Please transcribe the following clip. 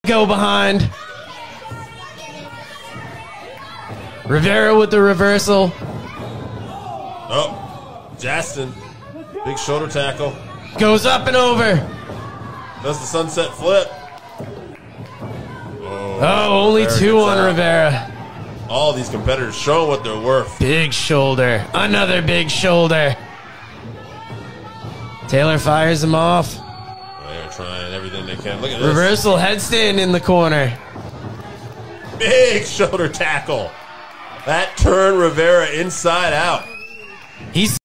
go behind. Rivera with the reversal. Oh, Jastin. Big shoulder tackle. Goes up and over. Does the sunset flip. Oh, only Rivera 2 gets on out. Rivera. All these competitors showing what they're worth. Big shoulder. Another big shoulder. Taylor fires him off. They're trying everything they can. Look at this. Reversal headstand in the corner. Big shoulder tackle. That turned Rivera inside out. He's